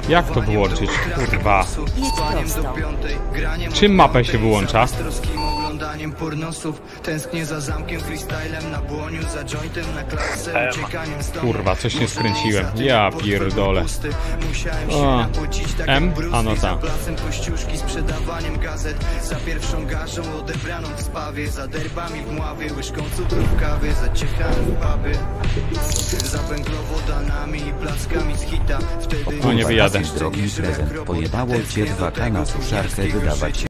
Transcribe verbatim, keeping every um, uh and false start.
Jak to wyłączyć? Kurwa. Jedź prosto. Czym mapę się wyłącza? Kurwa, coś nie skręciłem. Ja pierdolę. O. M? A no ta. Za pierwszą garzą odebraną w spawie, za derbami w mławie, łyżką cukru w kawie, zaciechałem w puby, za węglowodanami i plackami z hita. Wtedy O, nie wyjadę. Drogi prezent, pojebało cię dwa K na suszarkę wydawać.